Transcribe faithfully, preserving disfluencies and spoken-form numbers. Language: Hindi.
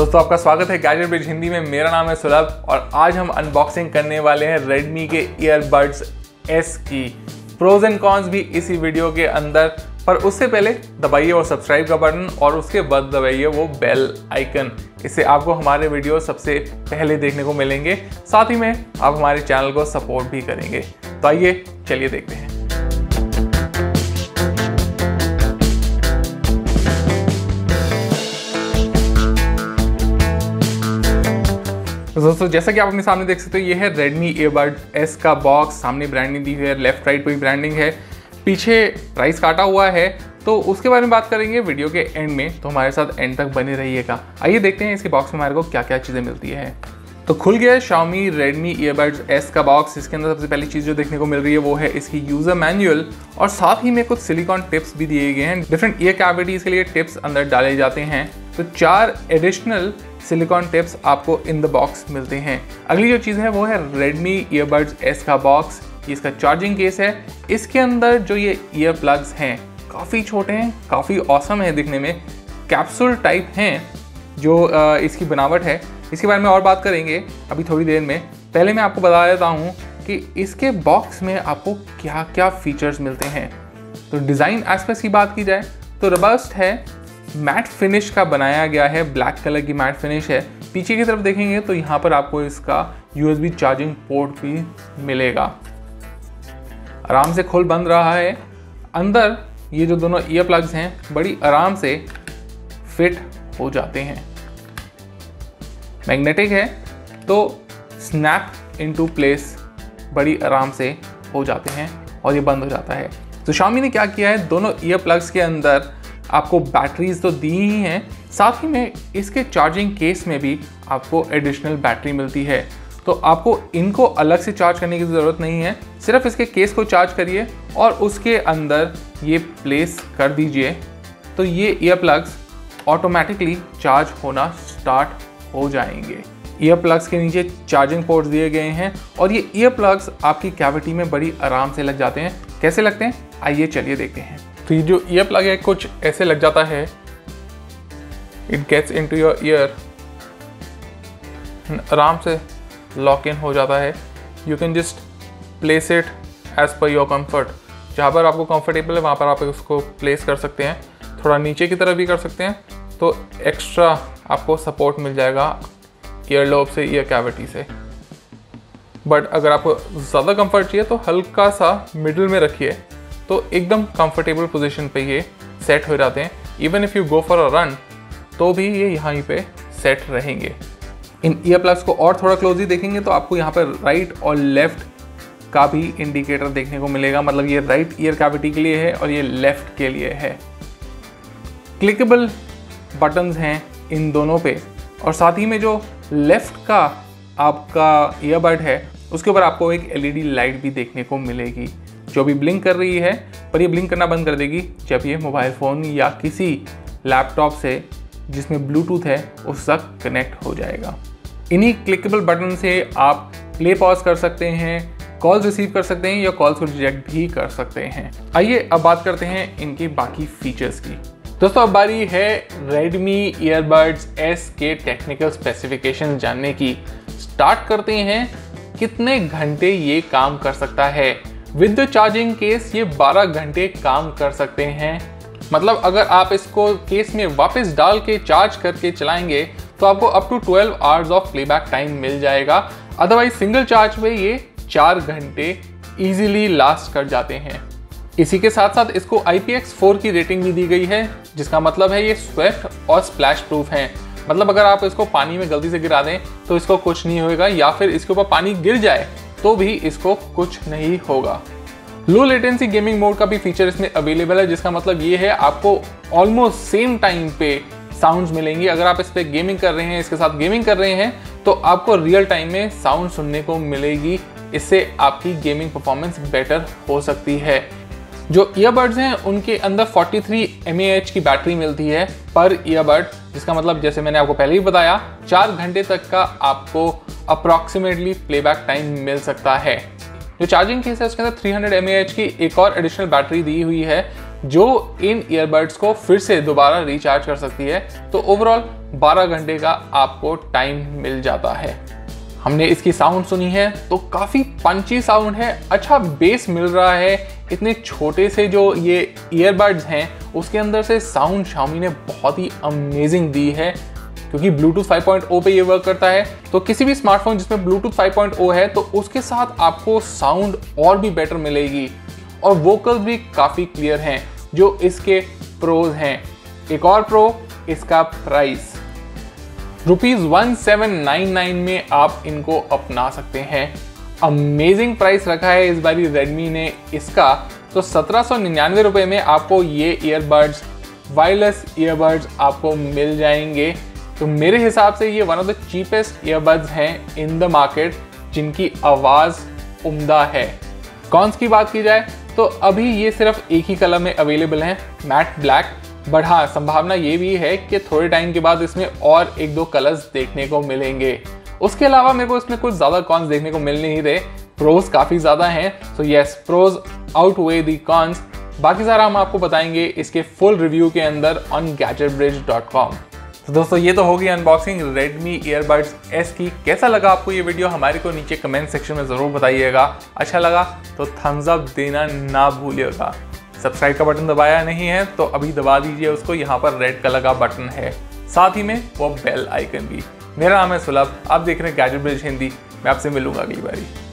दोस्तों आपका स्वागत है गैजेट ब्रिज हिंदी में। मेरा नाम है सुलभ और आज हम अनबॉक्सिंग करने वाले हैं Redmi के ईयरबड्स एस की। प्रोज एंड कॉन्स भी इसी वीडियो के अंदर, पर उससे पहले दबाइए वो सब्सक्राइब का बटन और उसके बाद दबाइए वो बेल आइकन। इससे आपको हमारे वीडियो सबसे पहले देखने को मिलेंगे, साथ ही में आप हमारे चैनल को सपोर्ट भी करेंगे। तो आइए चलिए देखते हैं। तो दोस्तों जैसा कि आप अपने सामने देख सकते हो, ये है Redmi ईयरबड एस का बॉक्स। सामने ब्रांडिंग दी हुई है, लेफ्ट राइट पे भी ब्रांडिंग है, पीछे प्राइस काटा हुआ है। तो उसके बारे में बात करेंगे वीडियो के एंड में, तो हमारे साथ एंड तक बने रहिएगा। आइए देखते हैं इसके बॉक्स में हमारे को क्या क्या चीज़ें मिलती है। तो खुल गया है Xiaomi Redmi ईयरबड्स एस का बॉक्स। इसके अंदर सबसे पहली चीज़ जो देखने को मिल रही है वो है इसकी यूज़र मैनुअल, और साथ ही में कुछ सिलिकॉन टिप्स भी दिए गए हैं। डिफरेंट ईयर कैविटीज़ के लिए टिप्स अंदर डाले जाते हैं। तो चार एडिशनल सिलिकॉन टिप्स आपको इन द बॉक्स मिलते हैं। अगली जो चीज़ है वो है Redmi ईयरबड्स एस का बॉक्स। इसका चार्जिंग केस है। इसके अंदर जो ये ईयर प्लग्स हैं काफ़ी छोटे हैं, काफ़ी ऑसम है दिखने में, कैप्सूल टाइप हैं जो इसकी बनावट है। इसके बारे में और बात करेंगे अभी थोड़ी देर में। पहले मैं आपको बता देता हूँ कि इसके बॉक्स में आपको क्या क्या फीचर्स मिलते हैं। तो डिज़ाइन एस्पेक्ट्स की बात की जाए तो रोबस्ट है, मैट फिनिश का बनाया गया है, ब्लैक कलर की मैट फिनिश है। पीछे की तरफ देखेंगे तो यहाँ पर आपको इसका यूएसबी चार्जिंग पोर्ट भी मिलेगा। आराम से खुल बंद रहा है। अंदर ये जो दोनों ईयर प्लग्स हैं बड़ी आराम से फिट हो जाते हैं। मैग्नेटिक है तो स्नैप इनटू प्लेस बड़ी आराम से हो जाते हैं और ये बंद हो जाता है। तो Xiaomi ने क्या किया है, दोनों ईयर प्लग्स के अंदर आपको बैटरीज तो दी ही हैं, साथ ही में इसके चार्जिंग केस में भी आपको एडिशनल बैटरी मिलती है। तो आपको इनको अलग से चार्ज करने की ज़रूरत नहीं है, सिर्फ इसके केस को चार्ज करिए और उसके अंदर ये प्लेस कर दीजिए, तो ये ईयर प्लग्स ऑटोमेटिकली चार्ज होना स्टार्ट हो जाएंगे। ईयर प्लग्स के नीचे चार्जिंग पोर्ट्स दिए गए हैं और ये ईयर प्लग्स आपकी कैविटी में बड़ी आराम से लग जाते हैं। कैसे लगते हैं आइए चलिए देखते हैं। तो ये जो ईयर प्लग है कुछ ऐसे लग जाता है। It gets into your ear, आराम से लॉक इन हो जाता है। You can just place it as per your comfort. जहाँ पर आपको कंफर्टेबल है वहाँ पर आप उसको प्लेस कर सकते हैं। थोड़ा नीचे की तरफ भी कर सकते हैं तो एक्स्ट्रा आपको सपोर्ट मिल जाएगा ईयर लोब से, ईयर कैविटी से। बट अगर आपको ज़्यादा कंफर्ट चाहिए तो हल्का सा मिडिल में रखिए, तो एकदम कंफर्टेबल पोजीशन पे ये सेट हो जाते हैं। Even if you go for a run तो भी ये यहाँ पे सेट रहेंगे। इन ईयर प्लग्स को और थोड़ा क्लोजली देखेंगे तो आपको यहाँ पर राइट और लेफ्ट का भी इंडिकेटर देखने को मिलेगा। मतलब ये राइट ईयर कैविटी के लिए है और ये लेफ्ट के लिए है। क्लिकेबल बटन्स हैं इन दोनों पे, और साथ ही में जो लेफ्ट का आपका ईयरबड है उसके ऊपर आपको एक एलईडी लाइट भी देखने को मिलेगी जो भी ब्लिंक कर रही है, पर ये ब्लिंक करना बंद कर देगी जब ये मोबाइल फ़ोन या किसी लैपटॉप से जिसमें ब्लूटूथ है उस तक कनेक्ट हो जाएगा। इन्हीं क्लिकेबल बटन से आप प्ले पॉज कर सकते हैं, कॉल्स रिसीव कर सकते हैं या कॉल्स को रिजेक्ट भी कर सकते हैं। आइए अब बात करते हैं इनके बाकी फीचर्स की। दोस्तों अब बारी है Redmi ईयरबड्स एस के टेक्निकल स्पेसिफिकेशन जानने की। स्टार्ट करते हैं कितने घंटे ये काम कर सकता है। विद द चार्जिंग केस ये बारह घंटे काम कर सकते हैं। मतलब अगर आप इसको केस में वापस डाल के चार्ज करके चलाएंगे तो आपको up to twelve hours of playback time मिल जाएगा। अदरवाइज सिंगल चार्ज में ये चार घंटे इजीली लास्ट कर जाते हैं। इसी के साथ साथ इसको आई पी एक्स फोर की रेटिंग भी दी गई है, जिसका मतलब है ये स्वेट और स्प्लैश प्रूफ है। मतलब अगर आप इसको पानी में गलती से गिरा दें तो इसको कुछ नहीं होगा, या फिर इसके ऊपर पानी गिर जाए तो भी इसको कुछ नहीं होगा। लो लेटेंसी गेमिंग मोड का भी फीचर इसमें अवेलेबल है, जिसका मतलब ये है आपको ऑलमोस्ट सेम टाइम पे साउंड्स मिलेंगी। अगर आप इस पर गेमिंग कर रहे हैं, इसके साथ गेमिंग कर रहे हैं, तो आपको रियल टाइम में साउंड सुनने को मिलेगी। इससे आपकी गेमिंग परफॉर्मेंस बेटर हो सकती है। जो ईयरबड्स हैं उनके अंदर तैंतालीस एम ए एच की बैटरी मिलती है पर ईयरबड, जिसका मतलब जैसे मैंने आपको पहले ही बताया चार घंटे तक का आपको अप्रॉक्सीमेटली प्लेबैक टाइम मिल सकता है। जो चार्जिंग केस है उसके अंदर तीन सौ एम ए एच की एक और एडिशनल बैटरी दी हुई है जो इन ईयरबड्स को फिर से दोबारा रिचार्ज कर सकती है। तो ओवरऑल बारह घंटे का आपको टाइम मिल जाता है। हमने इसकी साउंड सुनी है तो काफ़ी पंची साउंड है, अच्छा बेस मिल रहा है। इतने छोटे से जो ये ईयरबड्स हैं उसके अंदर से साउंड Xiaomi ने बहुत ही अमेजिंग दी है, क्योंकि ब्लूटूथ फाइव पॉइंट ओ पे ये वर्क करता है। तो किसी भी स्मार्टफोन जिसमें ब्लूटूथ फाइव पॉइंट ओ है तो उसके साथ आपको साउंड और भी बेटर मिलेगी और वोकल्स भी काफ़ी क्लियर हैं, जो इसके प्रोज हैं। एक और प्रो, इसका price rupees one seven nine nine में आप इनको अपना सकते हैं। अमेजिंग प्राइस रखा है इस बारी रेडमी ने इसका। तो सत्रह सौ निन्यानवे रुपये में आपको ये ईयरबड्स, वायरलेस ईयरबड्स आपको मिल जाएंगे। तो मेरे हिसाब से ये one of the cheapest earbuds हैं इन द मार्केट, जिनकी आवाज़ उम्दा है। कॉन्स की बात की जाए तो अभी ये सिर्फ एक ही कलर में अवेलेबल हैं, मैट ब्लैक। बट हाँ, संभावना ये भी है कि थोड़े टाइम के बाद इसमें और एक दो कलर्स देखने को मिलेंगे। उसके अलावा मेरे को इसमें कुछ ज़्यादा कॉन्स देखने को मिल नहीं रहे, प्रोज काफ़ी ज़्यादा हैं। So yes, pros outweigh the cons. बाकी सारा हम आपको बताएंगे इसके फुल रिव्यू के अंदर on Gadget Bridge dot com. तो दोस्तों ये तो होगी अनबॉक्सिंग Redmi Earbuds S की। कैसा लगा आपको ये वीडियो हमारे को नीचे कमेंट सेक्शन में ज़रूर बताइएगा। अच्छा लगा तो थम्स अप देना ना भूलिएगा। सब्सक्राइब का बटन दबाया नहीं है तो अभी दबा दीजिए उसको, यहाँ पर रेड कलर का बटन है, साथ ही में वो बेल आइकन भी। मेरा नाम है सुलभ, आप देख रहे हैं गैजेट ब्रिज हिंदी। मैं आपसे मिलूंगा अगली बारी।